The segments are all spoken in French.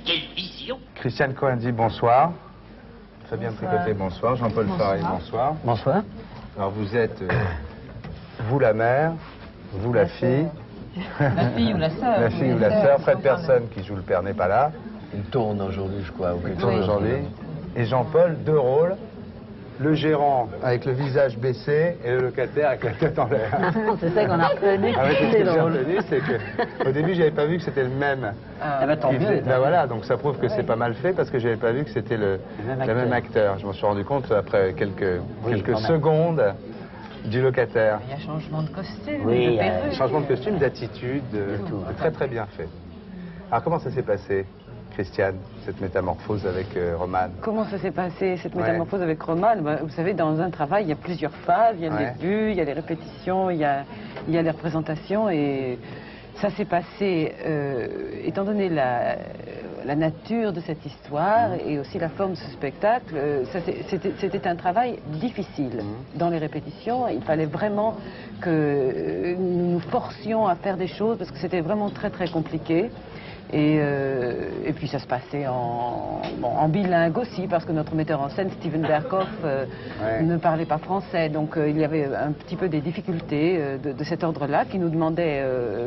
quelle vision! Christiane Cohen-dit bonsoir. Fabien Tricotet, bonsoir. Jean-Paul Faré, bonsoir. Bonsoir. Alors vous êtes, vous la mère, vous la fille. La fille ou la sœur. La fille ou la sœur. Fred Personne qui joue le père n'est pas là. Il tourne aujourd'hui, je crois. Il tourne aujourd'hui. Et Jean-Paul, deux rôles. Le gérant avec le visage baissé et le locataire avec la tête en l'air. C'est ça qu'on a reconnu. Ah ouais, c'est ce que j'ai retenu, c'est que au début j'avais pas vu que c'était le même. Ah bah tant mieux. Ben voilà, donc ça prouve que c'est pas mal fait parce que j'avais pas vu que c'était le même acteur. Je m'en suis rendu compte après quelques secondes du locataire. Il y a changement de costume, oui, de perruque. Changement de costume, d'attitude, c'est très très bien fait. Alors comment ça s'est passé, Christiane, cette métamorphose avec Romane? Comment ça s'est passé, cette métamorphose avec Romane? Vous savez, dans un travail, il y a plusieurs phases. Il y a le début, il y a les répétitions, il y a les représentations. Et ça s'est passé, étant donné la nature de cette histoire et aussi la forme de ce spectacle, c'était un travail difficile. Dans les répétitions, il fallait vraiment que nous nous forcions à faire des choses parce que c'était vraiment très très compliqué. Et puis ça se passait en bilingue aussi, parce que notre metteur en scène, Steven Berkoff, ne parlait pas français. Donc il y avait un petit peu des difficultés de cet ordre-là qui nous demandaient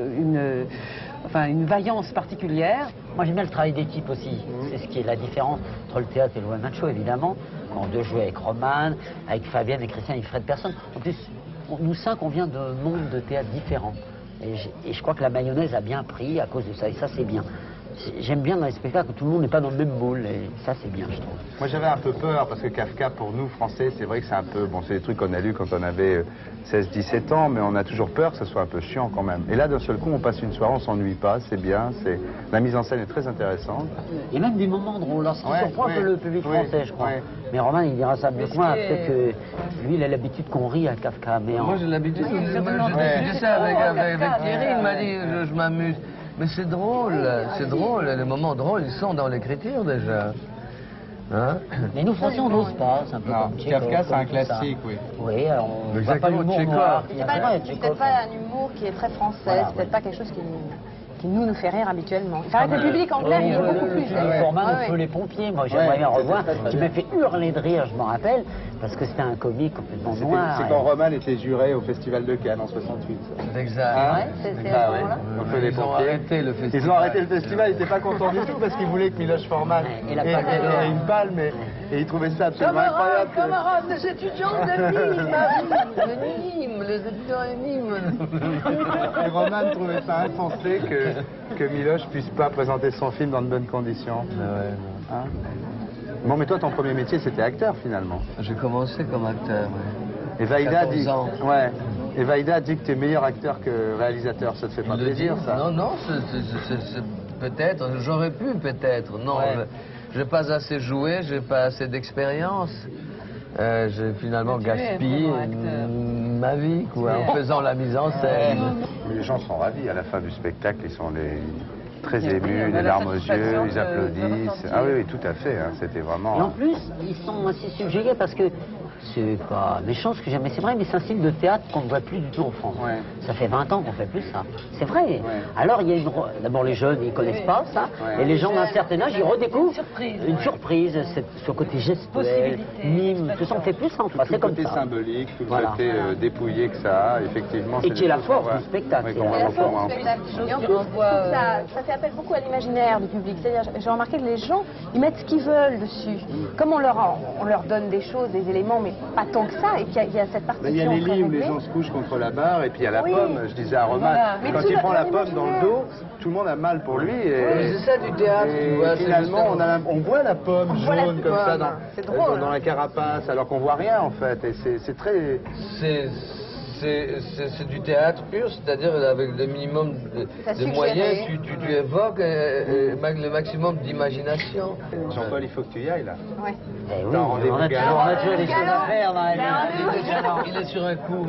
une vaillance particulière. Moi j'aime bien le travail d'équipe aussi. C'est ce qui est la différence entre le théâtre et le one-man show, évidemment. On doit jouer avec Romane, avec Fabienne et Christian et Fred Personne. En plus, nous cinq, on vient de mondes de théâtre différents. Et je crois que la mayonnaise a bien pris à cause de ça, et ça c'est bien. J'aime bien dans les spectacles que tout le monde n'est pas dans le même moule, et ça c'est bien, je trouve. Moi j'avais un peu peur, parce que Kafka, pour nous, Français, c'est vrai que c'est un peu... Bon, c'est des trucs qu'on a lus quand on avait 16-17 ans, mais on a toujours peur que ce soit un peu chiant quand même. Et là, d'un seul coup, on passe une soirée, on s'ennuie pas, c'est bien, la mise en scène est très intéressante. Et même des moments drôles, ce qui surprend un peu le public français, je crois. Mais Romain, il dira ça mieux que moi, peut-être que lui, il a l'habitude qu'on rit à Kafka. Mais moi j'ai l'habitude, je disais ça avec Thierry, il m'a dit, je m'amuse. Mais c'est drôle, les moments drôles, ils sont dans l'écriture déjà. Hein? Mais nous, Français, on n'ose pas, c'est un peu comme Tchekhov. Kafka, c'est un classique, oui. Oui, alors on ne voit pas l'humour noir. C'est peut-être pas un humour qui est très français, c'est peut-être pas quelque chose qui nous fait rire habituellement. Il paraît que le public anglais, il est beaucoup plus. Format de Feu les pompiers, moi j'aimerais bien revoir, qui m'a fait hurler de rire, je m'en rappelle, parce que c'était un comique complètement noir. C'est quand Romane était juré au Festival de Cannes en 68. Exact. C'est à ce moment-là. Ils ont arrêté le festival. Ils ont arrêté le festival, ils n'étaient pas contents du tout parce qu'ils voulaient que Miloš Forman ait une palme et ils trouvaient ça absolument incroyable. Camarades des étudiants de Nîmes, les étudiants de Nîmes. Et Romane trouvait ça insensé que Miloš puisse pas présenter son film dans de bonnes conditions. Hein? Bon, mais toi, ton premier métier, c'était acteur, finalement. J'ai commencé comme acteur, oui. Et Vaïda dit... Et Vaïda dit que tu es meilleur acteur que réalisateur. Ça te fait pas plaisir, ça? Non, non, peut-être. J'aurais pu, peut-être. Non, je n'ai pas assez joué, j'ai pas assez d'expérience. J'ai finalement gaspillé ma vie, quoi, en faisant la mise en scène. Les gens sont ravis à la fin du spectacle, ils sont très émus, les larmes aux yeux, ils applaudissent. Ah oui, tout à fait, hein, c'était vraiment... Et en plus, ils sont assez subjugués parce que c'est pas méchant ce que j'aime, mais c'est vrai, mais c'est un style de théâtre qu'on ne voit plus du tout en France. Ça fait 20 ans qu'on fait plus ça. C'est vrai. Alors, il y a d'abord les jeunes, ils connaissent pas ça, et les gens d'un certain âge, ils redécouvrent une surprise, ce côté gestuel, mime, tout ça, on fait plus ça en France. C'est comme ça. Tout le côté symbolique, tout le côté dépouillé que ça a, effectivement. Et qui est la force du spectacle. Ça fait appel beaucoup à l'imaginaire du public. C'est-à-dire, j'ai remarqué que les gens, ils mettent ce qu'ils veulent dessus. Comme on leur donne des choses, des éléments, mais pas tant que ça, et qu'il y a cette partie. Il y a les lits où les gens se couchent contre la barre, et puis il y a la pomme, je disais à Romain, quand il prend la pomme dans le dos, tout le monde a mal pour lui. C'est ça du théâtre, tu vois. Finalement, on voit la pomme jaune comme ça dans la carapace, alors qu'on voit rien en fait, et c'est très... C'est du théâtre pur, c'est-à-dire avec le minimum de moyens, tu évoques le maximum d'imagination. Jean-Paul, il faut que tu y ailles là. Oui. On a toujours des choses à faire dans la vie. Il est sur un coup.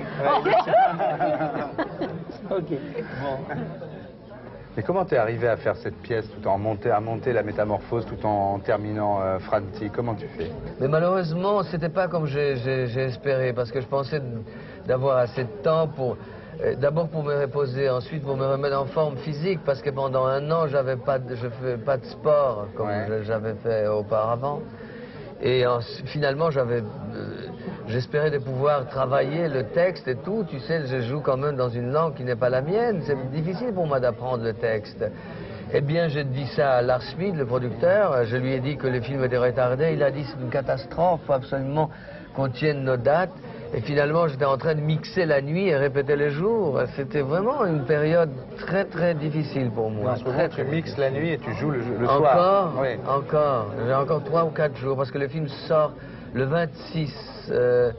Ok. Bon. Mais comment t'es arrivé à faire cette pièce tout en monter la métamorphose tout en terminant Franti? Comment tu fais? Mais malheureusement, c'était pas comme j'ai espéré, parce que je pensais d'avoir assez de temps pour D'abord pour me reposer, ensuite pour me remettre en forme physique, parce que pendant un an, je ne fais pas de sport comme j'avais fait auparavant. Et finalement, j'espérais de pouvoir travailler le texte et tout. Tu sais, je joue quand même dans une langue qui n'est pas la mienne. C'est difficile pour moi d'apprendre le texte. Eh bien, j'ai dit ça à Lars Schmid, le producteur. Je lui ai dit que le film était retardé. Il a dit c'est une catastrophe, il faut absolument qu'on tienne nos dates. Et finalement, j'étais en train de mixer la nuit et répéter les jours. C'était vraiment une période très très difficile pour moi. En ce moment, tu mixes la nuit et tu joues le soir. Encore oui. Encore. J'ai encore 3 ou 4 jours parce que le film sort le 26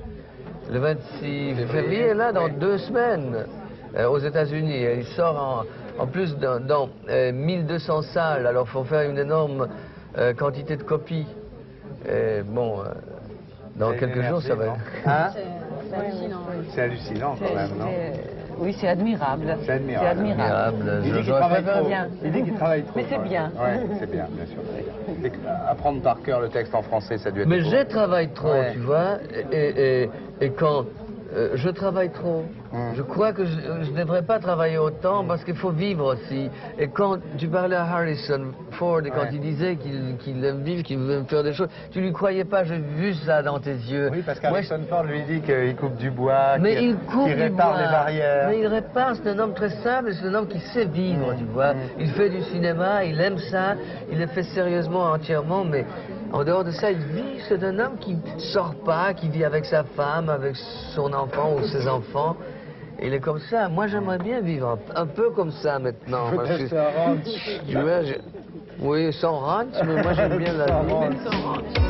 février, là, dans 2 semaines, aux États-Unis. Il sort en plus dans 1200 salles. Alors, il faut faire une énorme quantité de copies. Bon, dans quelques jours, ça va. Hein? C'est hallucinant. C'est hallucinant quand même, non? Oui, c'est admirable. C'est admirable. Il dit qu'il travaille trop. bien. Il dit qu'il travaille trop. Mais c'est bien. Oui, c'est bien, bien sûr. Et apprendre par cœur le texte en français, ça doit être. Mais je travaille trop, tu vois, et quand je travaille trop, je crois que je ne devrais pas travailler autant parce qu'il faut vivre aussi. Et quand tu parlais à Harrison Ford et quand il disait qu'il aime vivre, qu'il veut faire des choses, tu lui croyais pas, j'ai vu ça dans tes yeux. Oui, parce qu'Harrison Ford lui dit qu'il coupe du bois, qu'il répare les barrières. Mais il répare, c'est un homme très simple, c'est un homme qui sait vivre, tu vois. Il fait du cinéma, il aime ça, il le fait sérieusement, entièrement, mais en dehors de ça, il vit, c'est un homme qui ne sort pas, qui vit avec sa femme, avec son enfant ou ses enfants. Il est comme ça. Moi, j'aimerais bien vivre un peu comme ça maintenant. Peut-être un ranch. Tu vois, oui, sans ranch, mais moi j'aime bien la vie.